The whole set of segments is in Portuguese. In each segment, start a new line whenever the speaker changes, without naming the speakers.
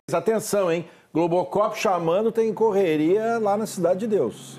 Atenção, hein? Globocop chamando, tem correria lá na Cidade de Deus.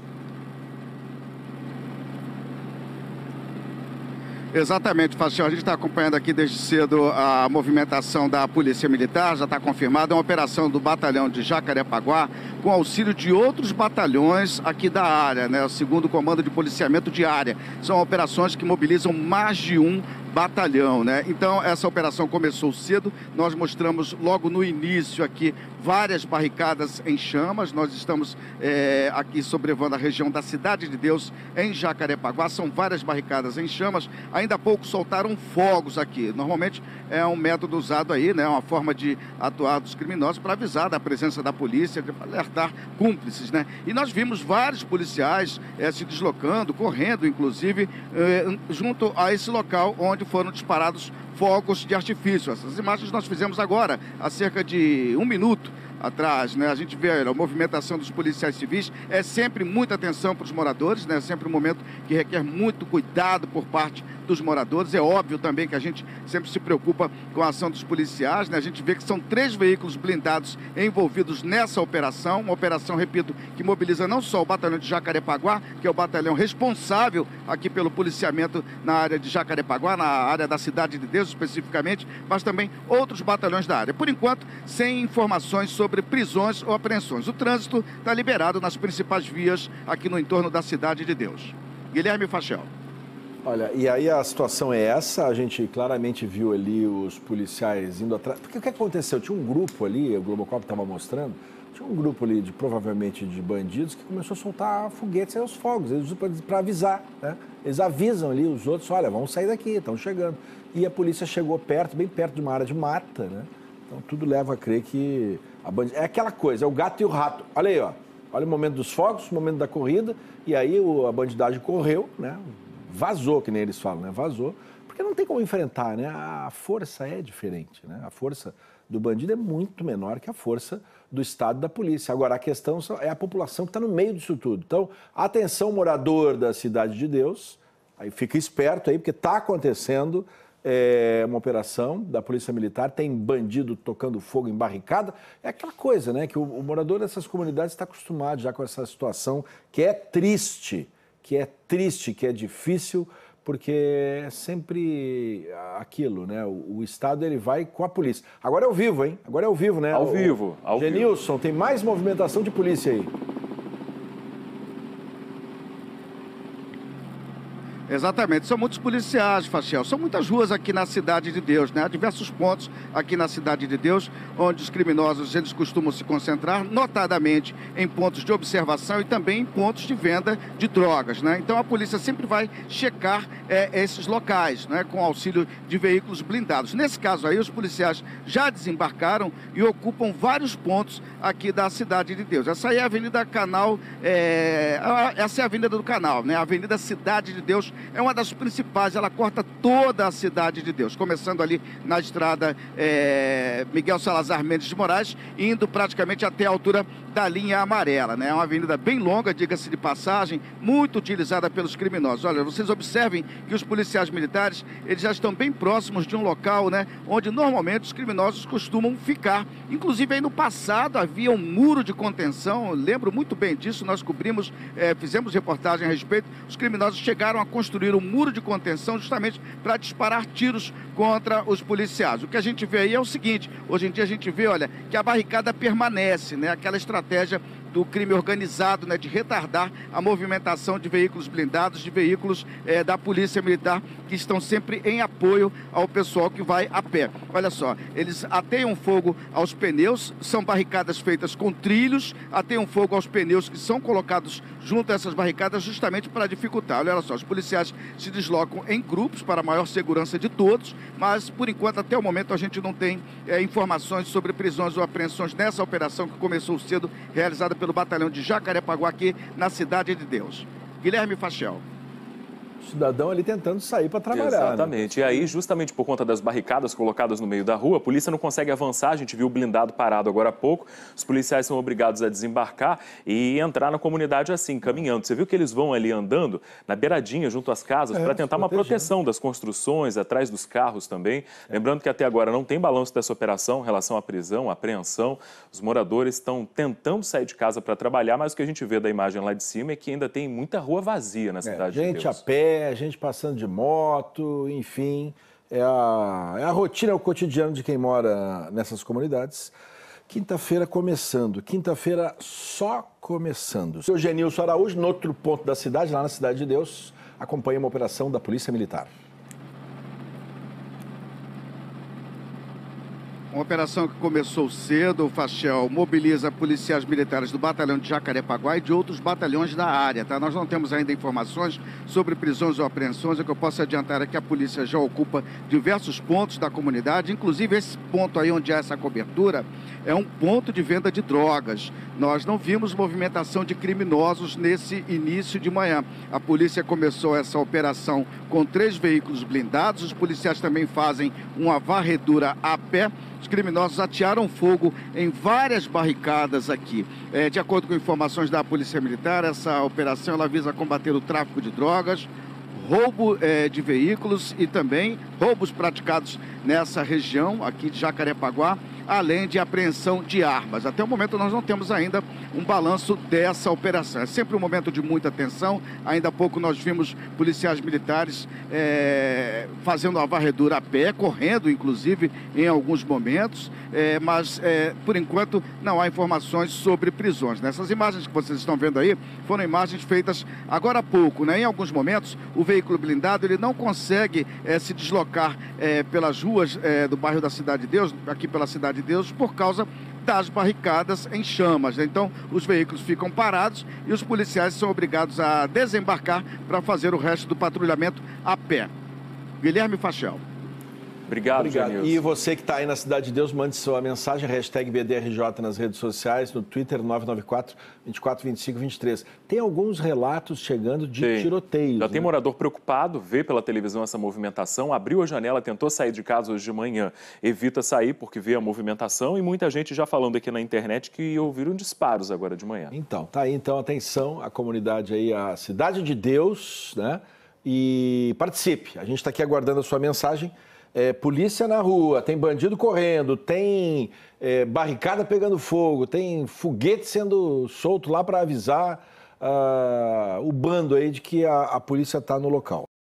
Exatamente, Facial. A gente está acompanhando aqui desde cedo a movimentação da Polícia Militar, já está confirmada, é uma operação do batalhão de Jacarepaguá, com auxílio de outros batalhões aqui da área, né? O 2º Comando de Policiamento de Área. São operações que mobilizam mais de um batalhão, né? Então, essa operação começou cedo, nós mostramos logo no início aqui várias barricadas em chamas, nós estamos aqui sobrevoando a região da Cidade de Deus, em Jacarepaguá, são várias barricadas em chamas, ainda há pouco soltaram fogos aqui, normalmente é um método usado aí, né? Uma forma de atuar dos criminosos para avisar da presença da polícia, para alertar cúmplices, né? E nós vimos vários policiais se deslocando, correndo, inclusive, junto a esse local onde foram disparados fogos de artifício. Essas imagens nós fizemos agora, há cerca de 1 minuto atrás, né? A gente vê a movimentação dos policiais civis, é sempre muita atenção para os moradores, né? É sempre um momento que requer muito cuidado por parte dos moradores. É óbvio também que a gente sempre se preocupa com a ação dos policiais, né? A gente vê que são 3 veículos blindados envolvidos nessa operação, uma operação, repito, que mobiliza não só o batalhão de Jacarepaguá, que é o batalhão responsável aqui pelo policiamento na área de Jacarepaguá, na área da Cidade de Deus especificamente, mas também outros batalhões da área. Por enquanto, sem informações sobre prisões ou apreensões. O trânsito está liberado nas principais vias aqui no entorno da Cidade de Deus. Guilherme Fachel.
Olha, e aí a situação é essa, a gente claramente viu ali os policiais indo atrás. Porque o que aconteceu? Tinha um grupo ali, o Globocop estava mostrando, tinha um grupo ali, provavelmente de bandidos, que começou a soltar foguetes e os fogos, para avisar, né? Eles avisam ali os outros, olha, vamos sair daqui, estão chegando. E a polícia chegou perto, bem perto de uma área de mata, né? Então tudo leva a crer que é aquela coisa, é o gato e o rato. Olha aí, ó. Olha o momento dos fogos, o momento da corrida, e aí a bandidagem correu, né? Vazou, que nem eles falam, né? Vazou, porque não tem como enfrentar, né? A força é diferente, né? A força do bandido é muito menor que a força do Estado e da polícia. Agora, a questão é a população que está no meio disso tudo. Então, atenção, morador da Cidade de Deus, aí fica esperto aí, porque está acontecendo uma operação da Polícia Militar, tem bandido tocando fogo em barricada. É aquela coisa, né? Que o morador dessas comunidades está acostumado já com essa situação que é triste, que é difícil, porque é sempre aquilo, né? O Estado, ele vai com a polícia. Agora é ao vivo, hein? Agora é ao vivo, né?
Ao vivo.
Genilson, tem mais movimentação de polícia aí.
Exatamente, são muitos policiais, Facial, são muitas ruas aqui na Cidade de Deus, né? Há diversos pontos aqui na Cidade de Deus, onde os criminosos eles costumam se concentrar, notadamente em pontos de observação e também em pontos de venda de drogas, né? Então a polícia sempre vai checar esses locais, né? Com auxílio de veículos blindados. Nesse caso aí, os policiais já desembarcaram e ocupam vários pontos aqui da Cidade de Deus. Essa aí é a Avenida Canal, essa é a Avenida do Canal, né? A Avenida Cidade de Deus é uma das principais, ela corta toda a Cidade de Deus, começando ali na estrada Miguel Salazar Mendes de Moraes, indo praticamente até a altura da linha amarela, né? É uma avenida bem longa, diga-se de passagem, muito utilizada pelos criminosos. Olha, vocês observem que os policiais militares, eles já estão bem próximos de um local, né? Onde normalmente os criminosos costumam ficar. Inclusive aí no passado havia um muro de contenção, eu lembro muito bem disso, nós cobrimos, fizemos reportagem a respeito, os criminosos chegaram a construir um muro de contenção justamente para disparar tiros contra os policiais. O que a gente vê aí é o seguinte, hoje em dia a gente vê, olha, que a barricada permanece, né? Aquela estratégia do crime organizado, né, de retardar a movimentação de veículos blindados, de veículos da Polícia Militar, que estão sempre em apoio ao pessoal que vai a pé. Olha só, eles ateiam fogo aos pneus, são barricadas feitas com trilhos, ateiam fogo aos pneus que são colocados junto a essas barricadas justamente para dificultar. Olha só, os policiais se deslocam em grupos para maior segurança de todos, mas por enquanto, até o momento, a gente não tem informações sobre prisões ou apreensões nessa operação que começou cedo, realizada pelo batalhão de Jacarepaguá aqui na Cidade de Deus. Guilherme Fachel.
cidadão ali tentando sair para trabalhar.
Exatamente. Né? E aí, justamente por conta das barricadas colocadas no meio da rua, a polícia não consegue avançar. A gente viu o blindado parado agora há pouco. Os policiais são obrigados a desembarcar e entrar na comunidade assim, caminhando. Você viu que eles vão ali andando na beiradinha, junto às casas, para tentar uma proteção das construções, atrás dos carros também. Lembrando que até agora não tem balanço dessa operação em relação à prisão, à apreensão. Os moradores estão tentando sair de casa para trabalhar, mas o que a gente vê da imagem lá de cima é que ainda tem muita rua vazia na cidade de Deus.
Gente a pé, gente passando de moto, enfim, é a rotina, é o cotidiano de quem mora nessas comunidades. Quinta-feira começando, quinta-feira só começando. O seu Genilson Araújo, no outro ponto da cidade, lá na Cidade de Deus, acompanha uma operação da Polícia Militar.
Uma operação que começou cedo, o Fachel mobiliza policiais militares do batalhão de Jacarepaguá e de outros batalhões da área, tá? Nós não temos ainda informações sobre prisões ou apreensões. O que eu posso adiantar é que a polícia já ocupa diversos pontos da comunidade, inclusive esse ponto aí onde há essa cobertura é um ponto de venda de drogas. Nós não vimos movimentação de criminosos nesse início de manhã. A polícia começou essa operação com 3 veículos blindados, os policiais também fazem uma varredura a pé. Os criminosos atearam fogo em várias barricadas aqui. De acordo com informações da Polícia Militar, essa operação ela visa combater o tráfico de drogas, roubo de veículos e também roubos praticados nessa região aqui de Jacarepaguá, além de apreensão de armas. Até o momento nós não temos ainda um balanço dessa operação. É sempre um momento de muita tensão. Ainda há pouco nós vimos policiais militares fazendo uma varredura a pé, correndo inclusive em alguns momentos, mas por enquanto não há informações sobre prisões. Nessas imagens que vocês estão vendo aí foram imagens feitas agora há pouco, né? Em alguns momentos o veículo blindado ele não consegue se deslocar pelas ruas do bairro da Cidade de Deus, aqui pela Cidade de Deus, por causa das barricadas em chamas. Então, os veículos ficam parados e os policiais são obrigados a desembarcar para fazer o resto do patrulhamento a pé. Guilherme Fachel.
Obrigado.
E você que está aí na Cidade de Deus, mande sua mensagem, hashtag BDRJ nas redes sociais, no Twitter 994-2425-23. Tem alguns relatos chegando de tiroteios.
Já tem morador preocupado, vê pela televisão essa movimentação, abriu a janela, tentou sair de casa hoje de manhã, evita sair porque vê a movimentação e muita gente já falando aqui na internet que ouviram disparos agora de manhã.
Então, tá aí, então, atenção, a comunidade aí, a Cidade de Deus, né? E participe. A gente está aqui aguardando a sua mensagem. Polícia na rua, tem bandido correndo, tem barricada pegando fogo, tem foguete sendo solto lá para avisar o bando aí de que a polícia está no local.